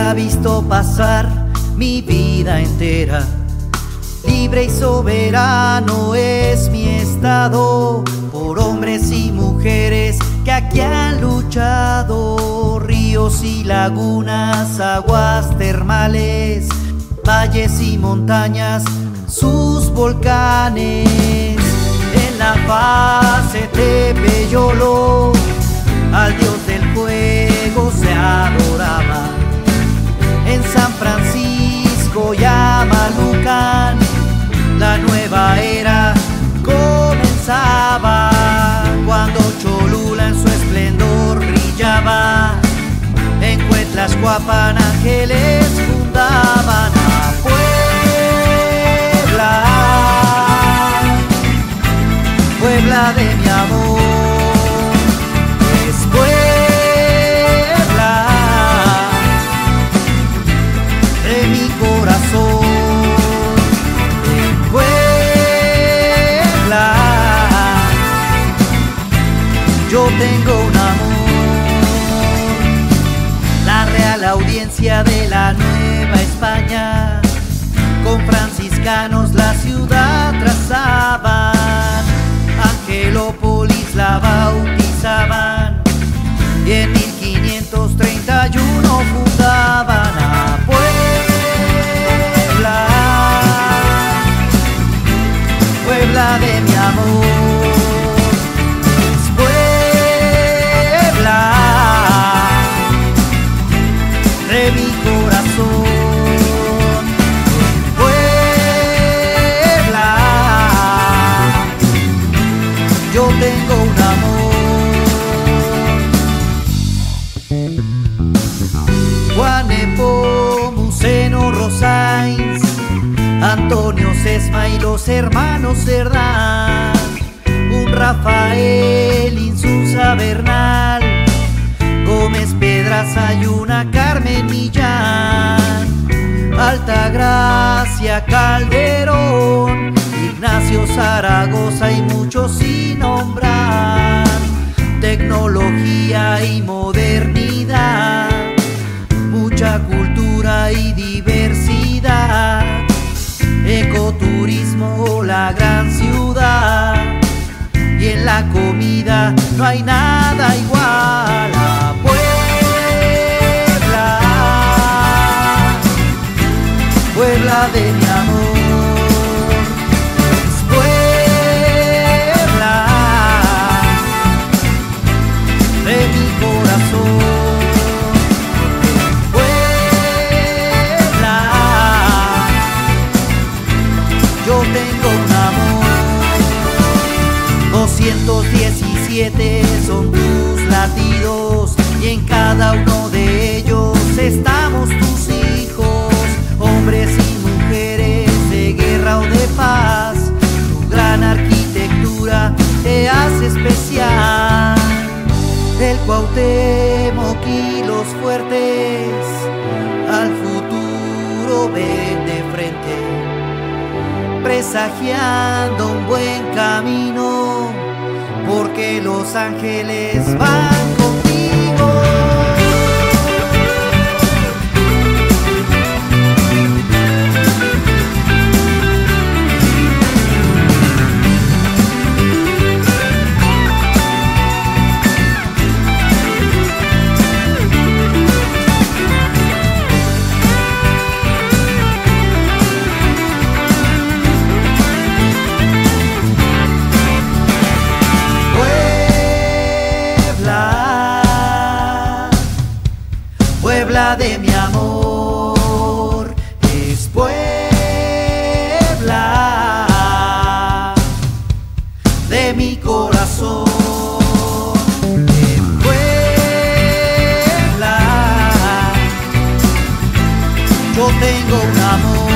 ha visto pasar mi vida entera. Libre y soberano es mi estado, por hombres y mujeres que aquí han luchado. Ríos y lagunas, aguas termales, valles y montañas, sus volcanes. En La Paz, Tepeyoló, al dios del fuego se adoraba. En San Francisco y Amalucán, la nueva era comenzaba, cuando Cholula en su esplendor brillaba. En Cuetlaxcuapan ángeles fundaban a Puebla, Puebla de mi amor. Es Puebla de mi corazón. Yo tengo un amor. La Real Audiencia de la Nueva España, con franciscanos la ciudad trazaban. Angelópolis la bautizaban y en 1531 fundaban a Puebla, Puebla de mi amor. De mi corazón, Puebla, yo tengo un amor. Juan Nepomuceno Rosáins, Antonio Sesma y los hermanos Cerdán, un Rafael Insunza Bernal, Gómez Pedraza y una Carmen Millán, Altagracia Calderón, Ignacio Zaragoza y muchos sin nombrar. Tecnología y modernidad, mucha cultura y diversidad. Ecoturismo, la gran ciudad, y en la comida no hay nada igual a Puebla, Puebla de mi amor. Es Puebla de mi corazón. Puebla, yo tengo un amor. 217 son tus latidos y en cada uno de ellos estamos tus hijos, hombres y mujeres de guerra o de paz. Tu gran arquitectura te hace especial. Del Cuauhtémoc y los fuertes al futuro ven de frente, presagiando un buen camino, porque los ángeles van contigo. Puebla de mi amor, es Puebla de mi corazón. En Puebla yo tengo un amor.